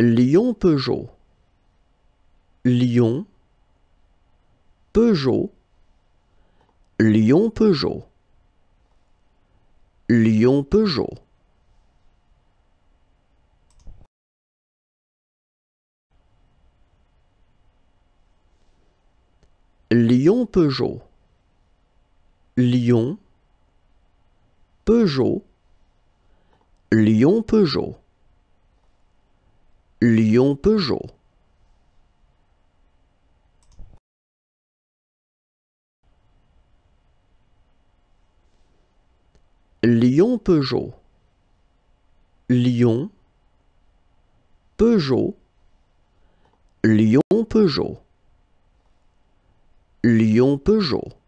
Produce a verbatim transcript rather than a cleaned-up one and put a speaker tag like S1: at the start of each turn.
S1: Lion Peugeot. Lion Peugeot. Lion Peugeot. Lion Peugeot. Lion Peugeot. Lion Peugeot. Lion Peugeot. Lion Peugeot. Lion Peugeot. Lion Peugeot. Lion Peugeot. Lion Peugeot.